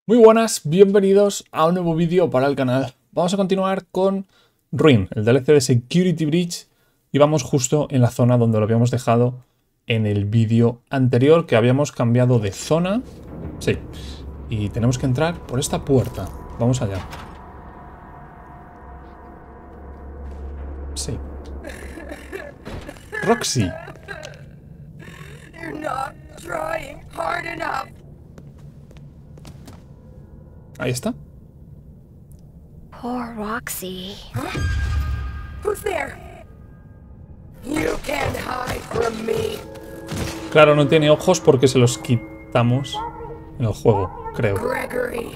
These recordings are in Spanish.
Muy buenas, bienvenidos a un nuevo vídeo para el canal. Vamos a continuar con Ruin, el DLC de Security Breach, y vamos justo en la zona donde lo habíamos dejado en el vídeo anterior, que habíamos cambiado de zona. Sí, y tenemos que entrar por esta puerta. Vamos allá. Sí. Roxy. You're not trying hard enough. Ahí está. Poor Roxy. Who's there? You can't hide from me. Claro, no tiene ojos porque se los quitamos en el juego, creo. Gregory.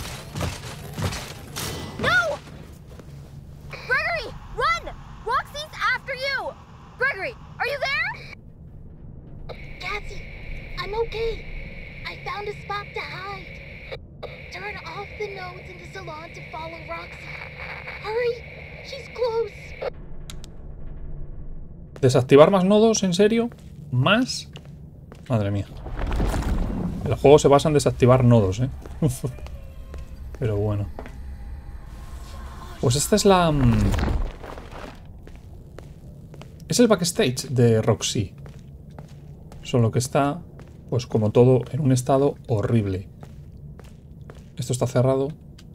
No! Gregory, run! Roxy's after you! Gregory, are you there? Cassie, I'm okay. I found a spot to hide. Turn off the nodes in the salon to follow Roxy. Hurry, she's close. ¿Desactivar más nodos? ¿En serio? ¿Más? Madre mía. El juego se basa en desactivar nodos, ¿eh? Pero bueno. Pues esta es la... Es el backstage de Roxy. Solo que está, pues como todo, en un estado horrible. Esto está cerrado.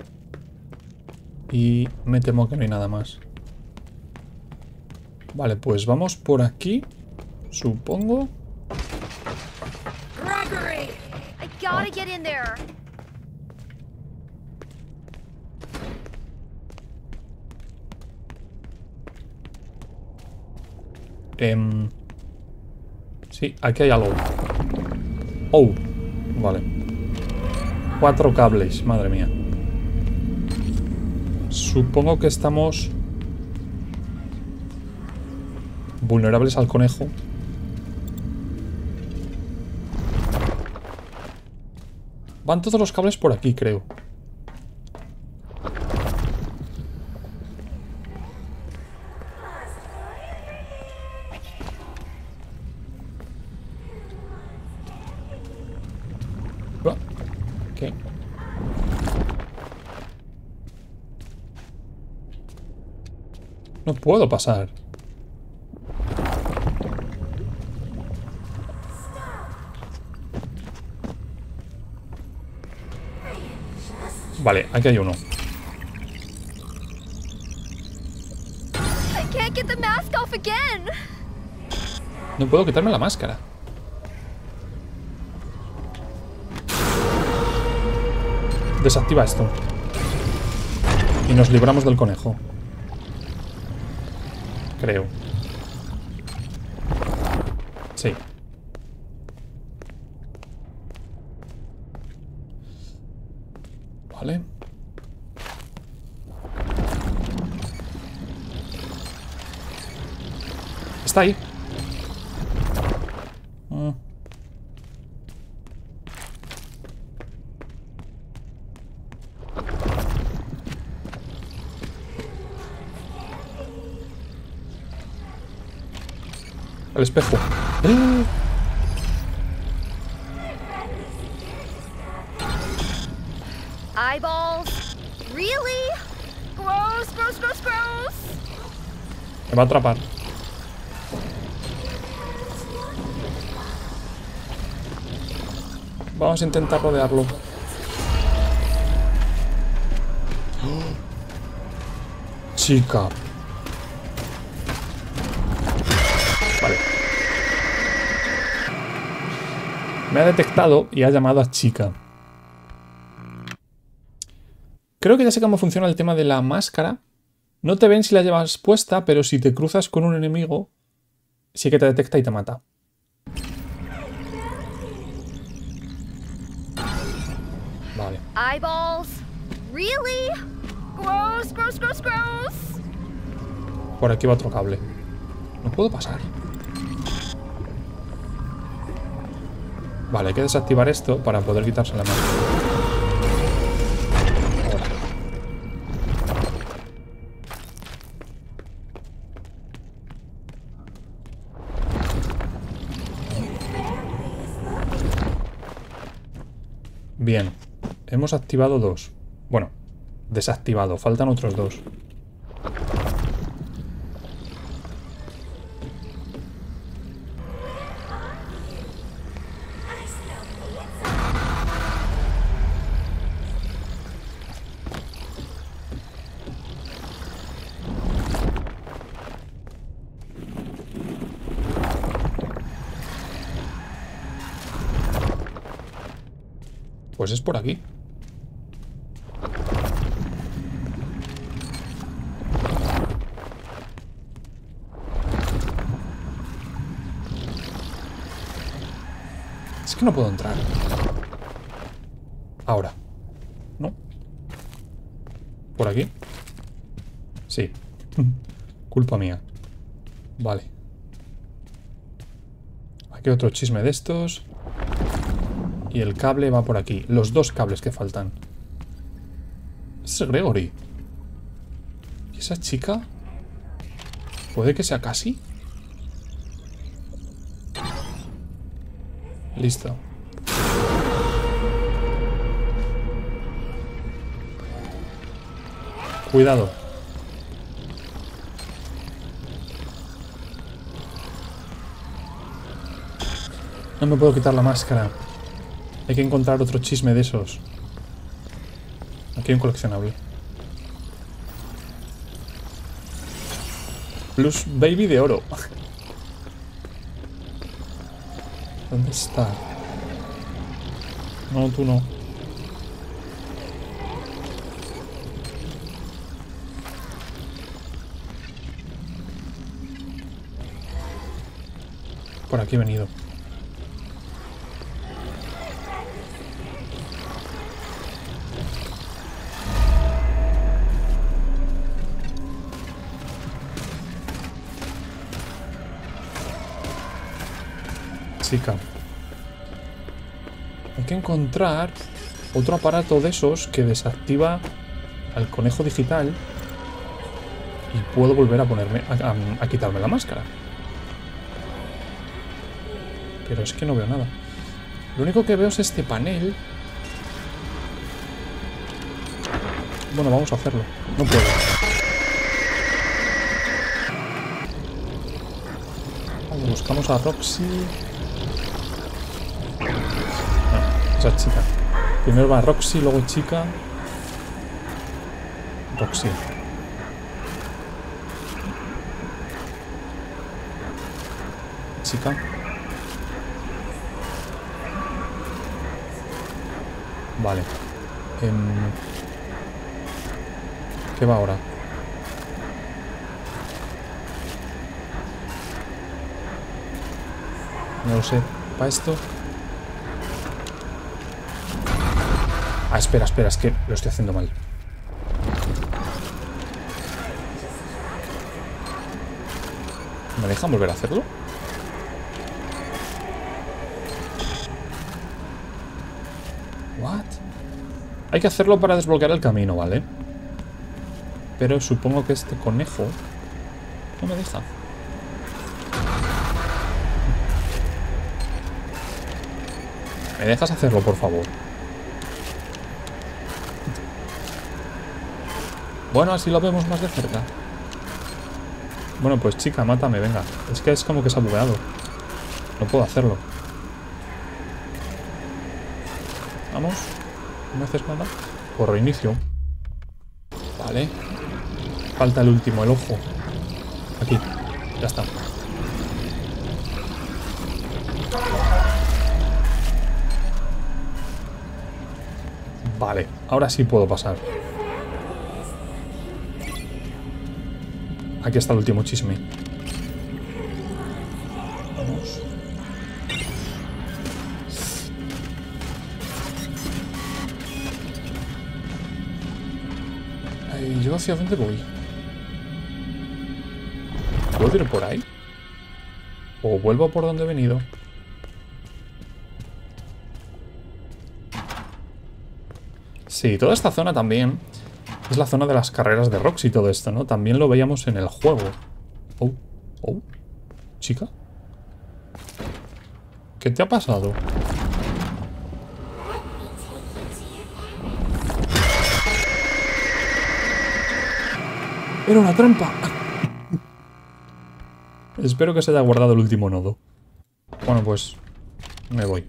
Y me temo que no hay nada más. Vale, pues vamos por aquí. Supongo. Gregory. I gotta get in there. Sí, aquí hay algo. Oh, vale. 4 cables, madre mía. Supongo que estamos vulnerables al conejo. Van todos los cables por aquí, creo. ¿Qué? No puedo pasar. Vale, aquí hay uno. I can't get the mask off again. No puedo quitarme la máscara. Desactiva esto. Y nos libramos del conejo. Creo. Sí. Vale. Está ahí. El espejo. Eyeballs. Really? Gross, gross, gross, gross. Me va a atrapar. Vamos a intentar rodearlo. Chica. Vale. Me ha detectado y ha llamado a chica. Creo que ya sé cómo funciona el tema de la máscara. No te ven si la llevas puesta, pero si te cruzas con un enemigo, sí que te detecta y te mata. Vale. Eyeballs. Really? Gross, gross, gross, gross. Por aquí va otro cable. No puedo pasar. Vale, hay que desactivar esto para poder quitarse la máscara. Ahora. Bien. hemos activado 2. Bueno, desactivado. Faltan otros 2. Pues es por aquí. Es que no puedo entrar. Ahora. ¿No? ¿Por aquí? Sí. Culpa mía. Vale. Aquí otro chisme de estos. Y el cable va por aquí. Los 2 cables que faltan. Es Gregory. ¿Y esa chica? ¿Puede que sea Cassie? Listo. Cuidado. No me puedo quitar la máscara. Hay que encontrar otro chisme de esos. Aquí hay un coleccionable. Plus Baby de oro. ¿Dónde está? No, tú no. Por aquí he venido. Chica. Hay que encontrar otro aparato de esos que desactiva al conejo digital y puedo volver a ponerme a quitarme la máscara. Pero es que no veo nada. Lo único que veo es este panel. Bueno, vamos a hacerlo. No puedo. Vale, buscamos a Roxy. Esa chica. Primero va Roxy, luego chica. Roxy. Chica. Vale. ¿Qué va ahora? No lo sé. ¿Para esto? Ah, espera, espera, es que lo estoy haciendo mal. ¿Me dejan volver a hacerlo? What? Hay que hacerlo para desbloquear el camino, ¿vale? Pero supongo que este conejo no me deja. ¿Me dejas hacerlo, por favor? Bueno, así lo vemos más de cerca. Bueno, pues chica, mátame, venga. Es que es como que se ha bugueado. No puedo hacerlo. Vamos. ¿No me haces nada? Por reinicio. Vale. Falta el último, el ojo. Aquí. Ya está. Vale. Ahora sí puedo pasar. Aquí está el último chisme. Vamos. ¿Yo hacia dónde voy? ¿Puedo ir por ahí? ¿O vuelvo por donde he venido? Sí, toda esta zona también es la zona de las carreras de Roxy y todo esto, ¿no? También lo veíamos en el juego. Oh, oh. Chica. ¿Qué te ha pasado? ¡Era una trampa! Espero que se haya guardado el último nodo. Bueno, pues... me voy.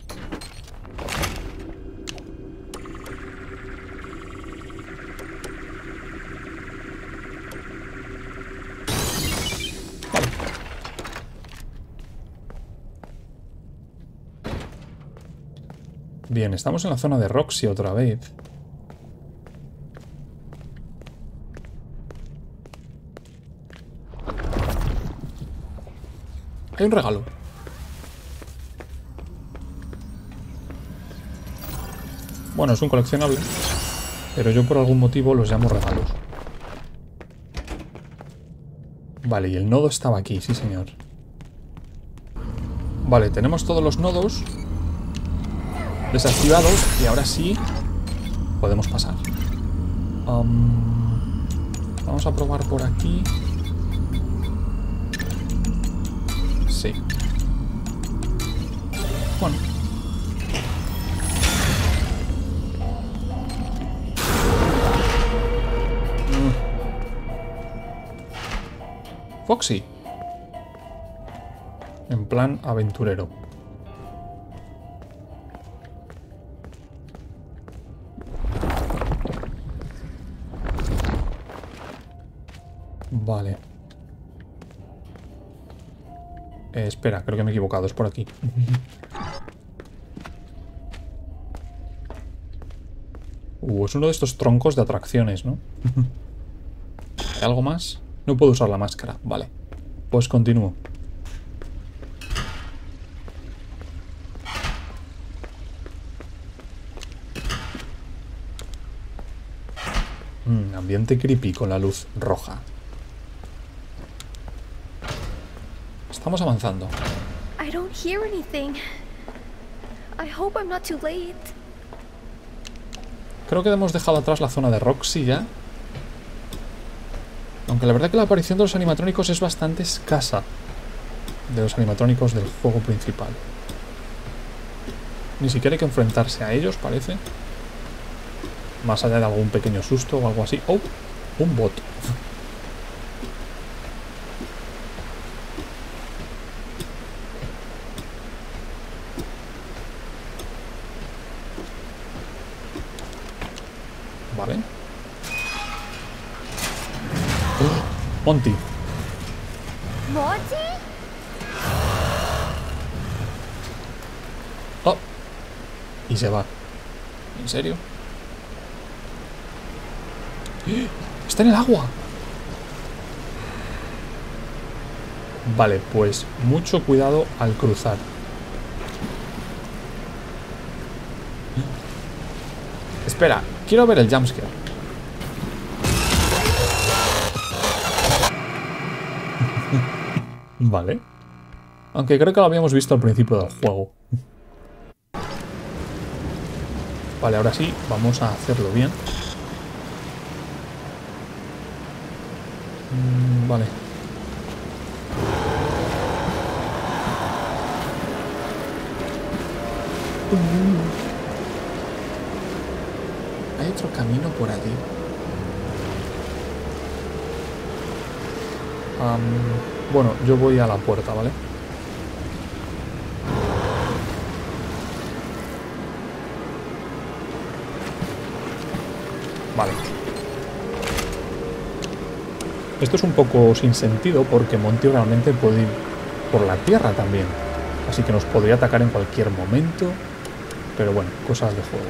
Vale. Bien, estamos en la zona de Roxy otra vez. Hay un regalo. Bueno, es un coleccionable, pero yo por algún motivo los llamo regalos. Vale, y el nodo estaba aquí, sí señor. Vale, tenemos todos los nodos desactivados y ahora sí podemos pasar. Vamos a probar por aquí. Sí. Bueno. Foxy. En plan aventurero. Vale. Espera, creo que me he equivocado, es por aquí. Es uno de estos troncos de atracciones, ¿no? ¿Hay algo más? No puedo usar la máscara, vale. Pues continúo. Ambiente creepy con la luz roja. Estamos avanzando. I don't hear anything. I hope I'm not too late. Creo que hemos dejado atrás la zona de Roxy ya. Aunque la verdad que la aparición de los animatrónicos es bastante escasa. De los animatrónicos del juego principal. Ni siquiera hay que enfrentarse a ellos, parece. Más allá de algún pequeño susto o algo así. ¡Oh! Un bot. Vale. Monty. Monty? Oh. Y se va. ¿En serio? ¡Está en el agua! Vale, pues mucho cuidado al cruzar. Espera, quiero ver el jumpscare. Vale. Aunque creo que lo habíamos visto al principio del juego. Vale, ahora sí, vamos a hacerlo bien. Vale. Hay otro camino por allí. Bueno, yo voy a la puerta, ¿vale? Vale. Esto es un poco sin sentido porque Monty realmente puede ir por la tierra también. Así que nos podría atacar en cualquier momento. Pero bueno, cosas de juego.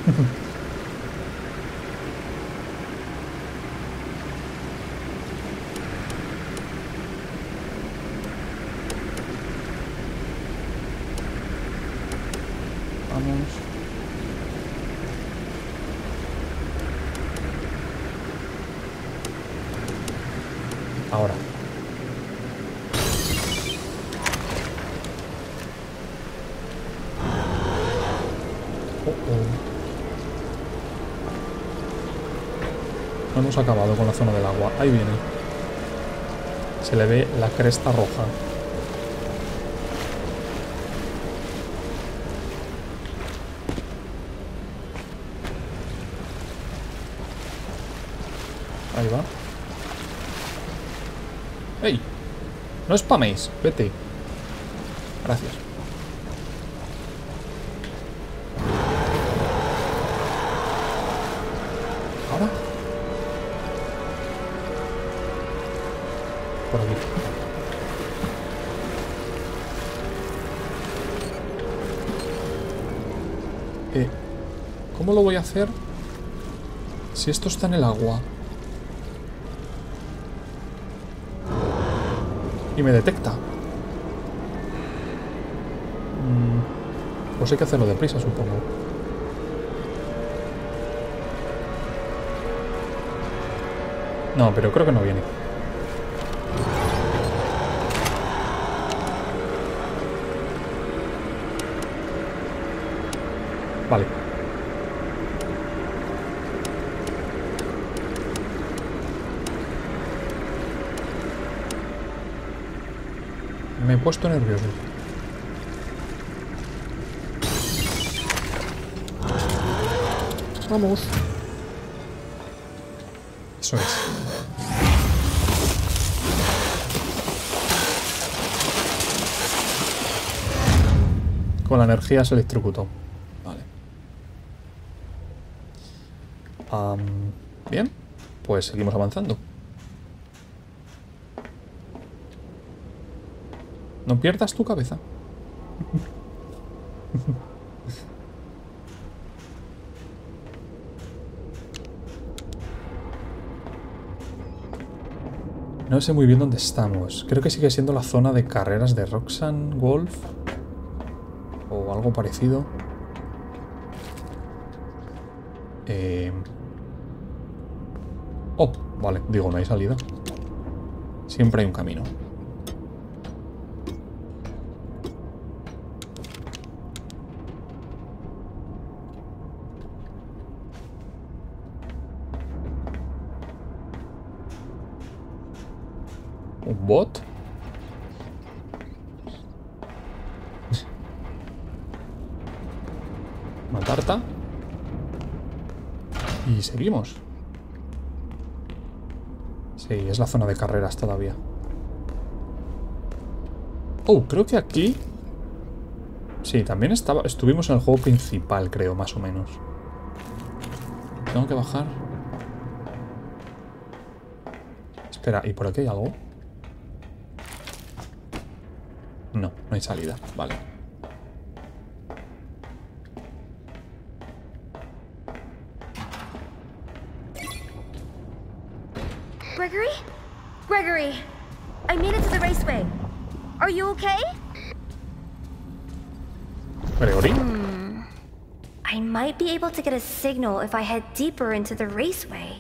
Vamos. Ahora. No hemos acabado con la zona del agua. Ahí viene. Se le ve la cresta roja. Ahí va. ¡Ey! No spaméis, vete. Gracias. ¿Ahora? Por aquí. ¿Cómo lo voy a hacer si esto está en el agua? Y me detecta. Pues hay que hacerlo deprisa, supongo. No, pero creo que no viene. Vale. Me he puesto nervioso. Vamos. Eso es. Con la energía se electrocutó. Vale. Bien. Pues seguimos avanzando. No pierdas tu cabeza. No sé muy bien dónde estamos. Creo que sigue siendo la zona de carreras de Roxanne Wolf. O algo parecido. Oh, vale. Digo, no hay salida. Siempre hay un camino. ¿Un bot? Una tarta. Y seguimos. Sí, es la zona de carreras todavía. Oh, creo que aquí... Sí, también estuvimos en el juego principal, creo, más o menos. Tengo que bajar. Espera, ¿y por aquí hay algo? No, no hay salida. Vale. Gregory? Gregory! I made it to the raceway. Are you okay? Gregory. I might be able to get a signal if I head deeper into the raceway.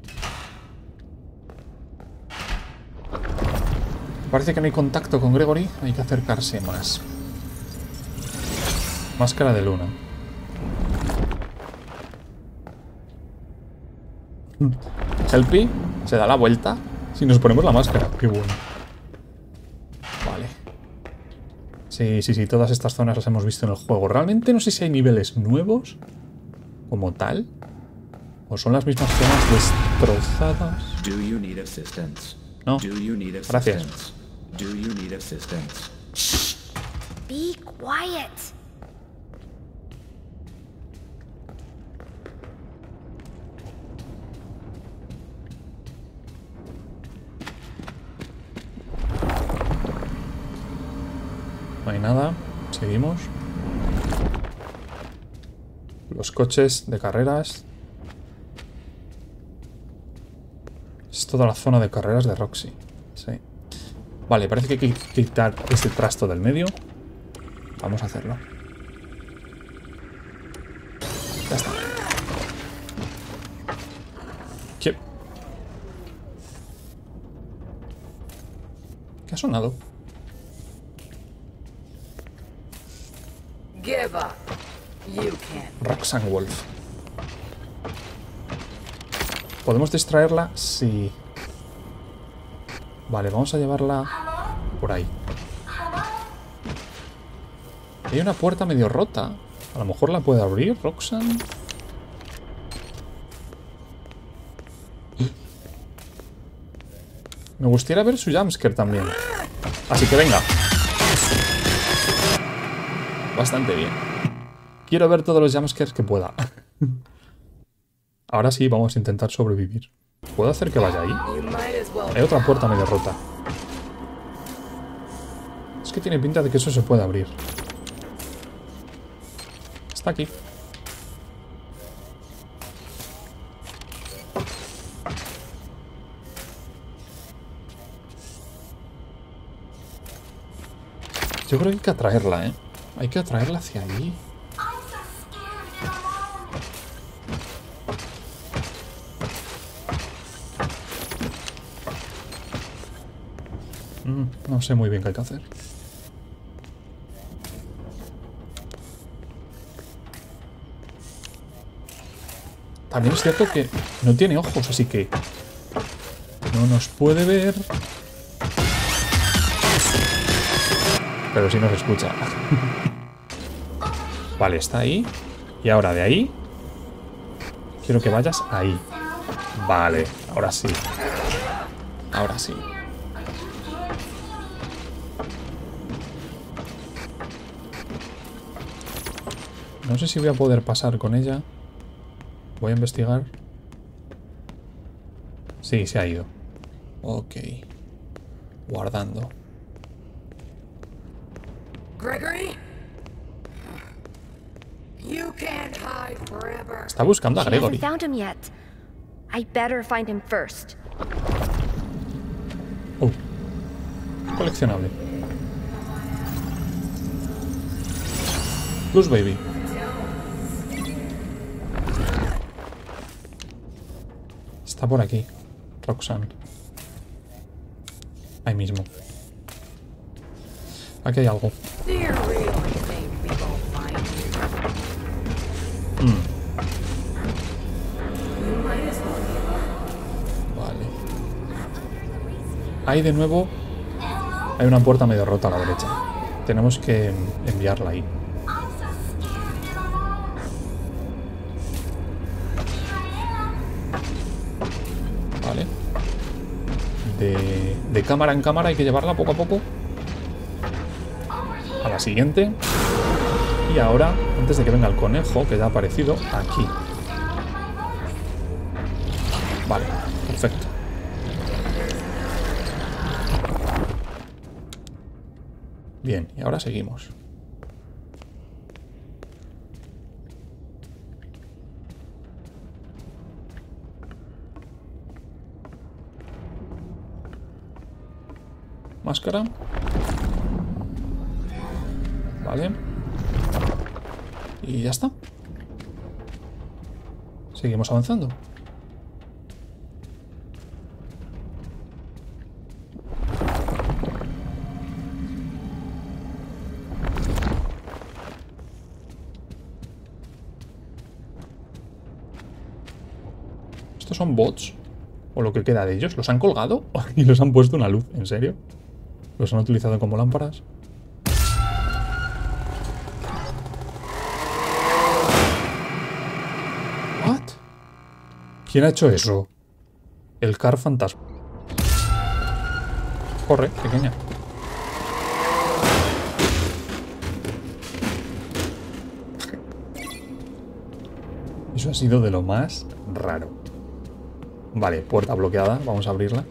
Parece que no hay contacto con Gregory. Hay que acercarse más. Máscara de luna. Helpy se da la vuelta si nos ponemos la máscara. Qué bueno. Vale. Sí, todas estas zonas las hemos visto en el juego. Realmente no sé si hay niveles nuevos como tal o son las mismas zonas destrozadas. No, gracias. Be quiet. No hay nada. Seguimos. Los coches de carreras. Es toda la zona de carreras de Roxy. Sí. Vale, parece que hay que quitar este trasto del medio. Vamos a hacerlo. Ya está. ¿Qué? ¿Qué ha sonado? Give up. You can. Roxanne Wolf. ¿Podemos distraerla? Sí. Vale, vamos a llevarla por ahí. Hay una puerta medio rota. A lo mejor la puede abrir, Roxanne. Me gustaría ver su jumpscare también. Así que venga. Bastante bien. Quiero ver todos los jumpscares que pueda. Ahora sí, vamos a intentar sobrevivir. ¿Puedo hacer que vaya ahí? Hay otra puerta medio rota. Es que tiene pinta de que eso se puede abrir. Está aquí. Yo creo que hay que atraerla, ¿eh? Hay que atraerla hacia allí. No sé muy bien qué hay que hacer. También es cierto que no tiene ojos, así que no nos puede ver. Pero sí nos escucha. Vale, está ahí. Y ahora de ahí quiero que vayas ahí. Vale, ahora sí. Ahora sí. No sé si voy a poder pasar con ella. Voy a investigar. Sí, se ha ido. Ok. Guardando. Gregory? You can't hide forever. Está buscando a She Gregory. hasn't found him yet. I better find him first. Oh. Coleccionable. Plus Baby. Está por aquí. Roxanne. Ahí mismo. Aquí hay algo. Do you really think we won't find you? You might as well give up. Vale. Ahí de nuevo hay una puerta medio rota a la derecha. Tenemos que enviarla ahí. Vale. De cámara en cámara hay que llevarla poco a poco. A la siguiente. Y ahora, antes de que venga el conejo, que ya ha aparecido, aquí. Vale, perfecto. Bien, y ahora seguimos. Máscara. Vale. Y ya está. Seguimos avanzando. ¿Estos son bots? ¿O lo que queda de ellos? ¿Los han colgado? ¿Y los han puesto una luz? ¿En serio? ¿Los han utilizado como lámparas? ¿What? ¿Quién ha hecho eso? El Car Fantasma. Corre, pequeña. Eso ha sido de lo más raro. Vale, puerta bloqueada. Vamos a abrirla.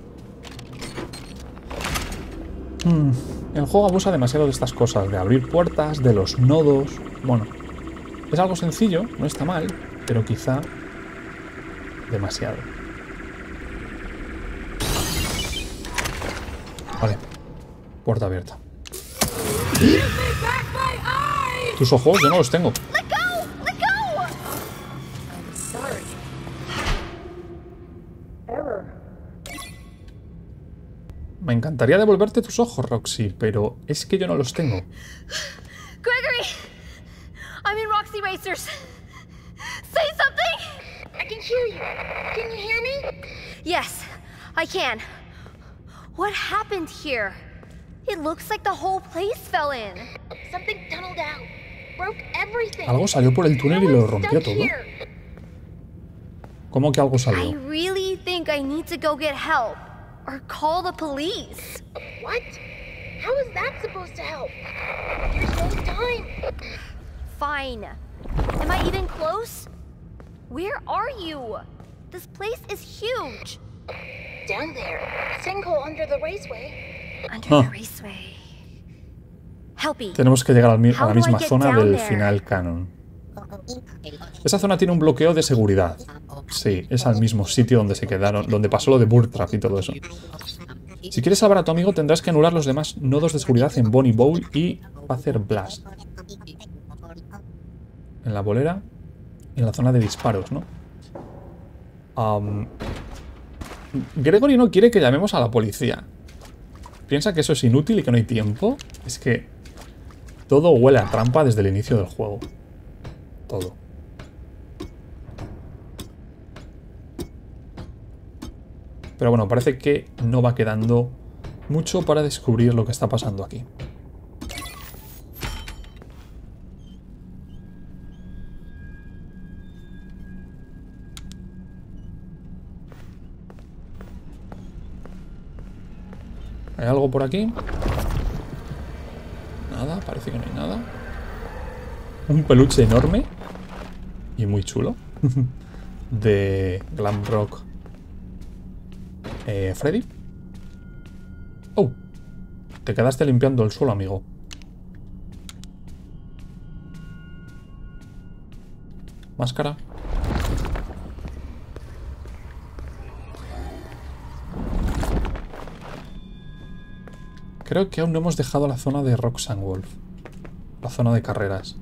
El juego abusa demasiado de estas cosas, de abrir puertas, de los nodos. Bueno, es algo sencillo, no está mal, pero quizá demasiado. Vale, puerta abierta. Tus ojos yo no los tengo. Let go! Let go! Sorry. Me encantaría devolverte tus ojos, Roxy, pero es que yo no los tengo. Gregory! I'm in Roxy Racers. Say something! I can hear you. Can you hear me? Yes, I can. What happened here? It looks like the whole place fell in. Something tunneled out. Broke everything. Algo salió por el túnel y lo rompió Stuck todo. here. ¿Cómo que algo I salió? really think I need to go get help. Or call the police. What? How is that supposed to help? There's no time. Fine. Am I even close? Where are you? This place is huge. Down there. Sinkhole under the raceway. Under Huh. the raceway. Helpy. Tenemos que llegar a la How do I misma get zona down del there? final canon. Esa zona tiene un bloqueo de seguridad. Sí, es al mismo sitio donde se quedaron, donde pasó lo de Burtrap y todo eso. Si quieres salvar a tu amigo, tendrás que anular los demás nodos de seguridad en Bonnie Bowl y Panther Blast. En la bolera y en la zona de disparos, ¿no? Gregory no quiere que llamemos a la policía. Piensa que eso es inútil y que no hay tiempo. Es que todo huele a trampa desde el inicio del juego. Todo. Pero bueno, parece que no va quedando mucho para descubrir lo que está pasando aquí. ¿Hay algo por aquí? Nada, parece que no hay nada. Un peluche enorme y muy chulo de Glam Rock Freddy. Oh, te quedaste limpiando el suelo, amigo. Máscara. Creo que aún no hemos dejado la zona de Roxanne Wolf. La zona de carreras.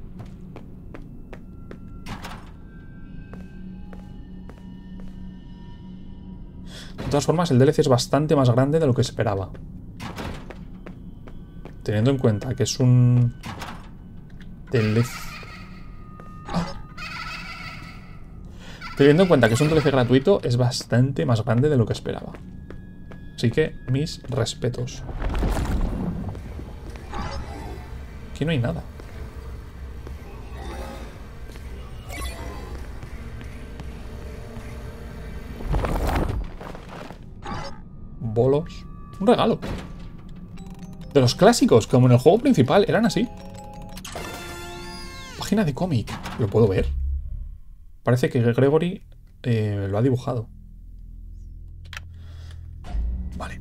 De todas formas, el DLC es bastante más grande de lo que esperaba. Teniendo en cuenta que es un DLC... Teniendo en cuenta que es un DLC gratuito, es bastante más grande de lo que esperaba. Así que, mis respetos. Aquí no hay nada. Bolos. Un regalo. De los clásicos, como en el juego principal, eran así. Página de cómic. ¿Lo puedo ver? Parece que Gregory lo ha dibujado. Vale.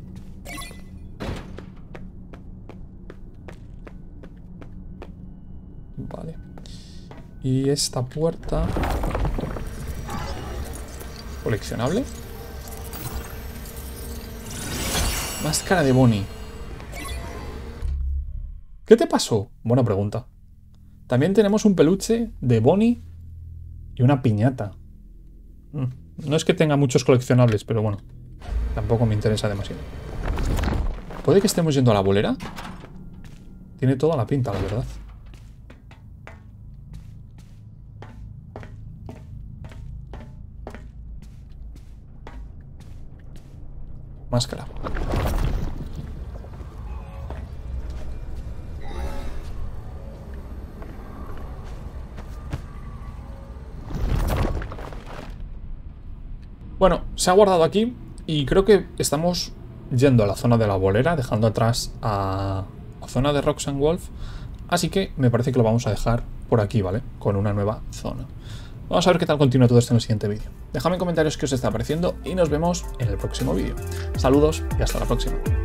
Vale. Y esta puerta... coleccionable. Máscara de Bonnie. ¿Qué te pasó? Buena pregunta. También tenemos un peluche de Bonnie y una piñata. No es que tenga muchos coleccionables, pero bueno. Tampoco me interesa demasiado. ¿Puede que estemos yendo a la bolera? Tiene toda la pinta, la verdad. Máscara. Bueno, se ha guardado aquí y creo que estamos yendo a la zona de la bolera, dejando atrás a la zona de Roxanne Wolf. Así que me parece que lo vamos a dejar por aquí, ¿vale? Con una nueva zona. Vamos a ver qué tal continúa todo esto en el siguiente vídeo. Dejadme en comentarios qué os está pareciendo y nos vemos en el próximo vídeo. Saludos y hasta la próxima.